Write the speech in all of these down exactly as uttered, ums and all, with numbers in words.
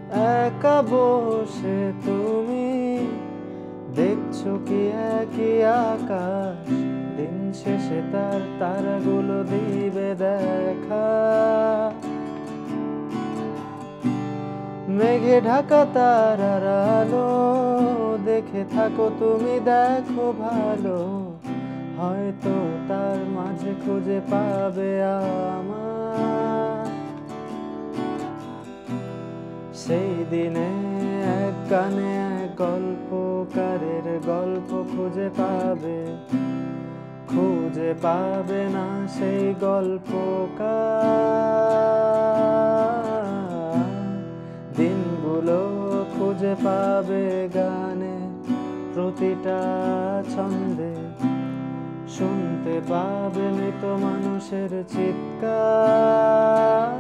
একা বসে তুমি দেখছো কি একই আকাশ, দিন শেষে তার তারাগুলো দিবে দেখা। মেঘে ঢাকা তারার আলো দেখে থাকো তুমি, দেখো ভালো, হয়তো তার মাঝে খুঁজে পাবে আমার সেই দিনে এক গানে এক গল্পকারের গল্প খুঁজে পাবে। খুঁজে পাবে না সেই গল্পকার, দিনগুলো খুঁজে পাবে গানে প্রতিটা ছন্দে। শুনতে পাবে মৃত মানুষের চিৎকার।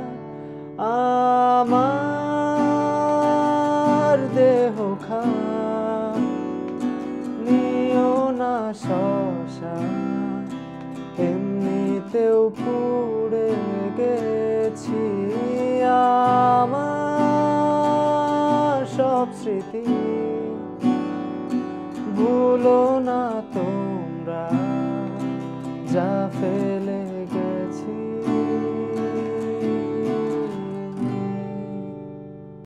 আমার দেহ খান নিও না শ্মশান, এমনিতেও পুড়ে গেছি। আমার সব স্মৃতি ভুলো না তোমরা, যা ফেলে